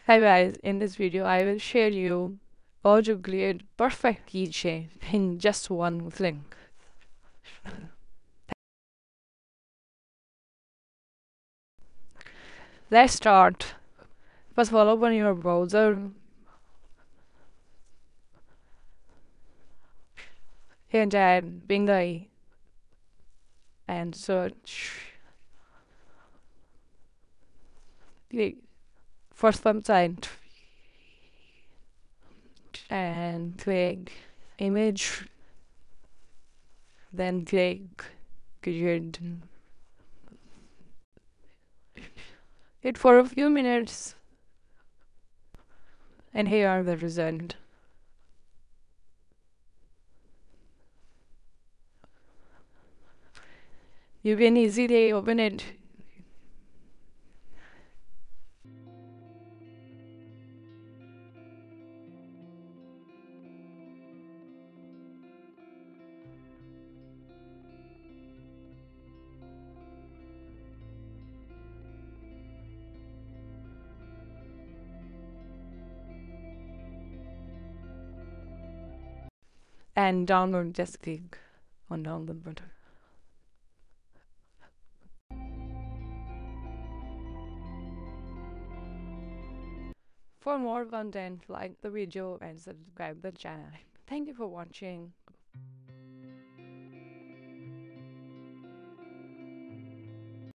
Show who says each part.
Speaker 1: Hi guys, in this video I will share you how to create perfect keychain in just one thing. Let's start. First of all, open your browser and add Bing and search. Click first website and click image, then click create. It for a few minutes and here are the result. You can easily open it. And download, just click on download button. For more content, like the video and subscribe the channel. Thank you for watching.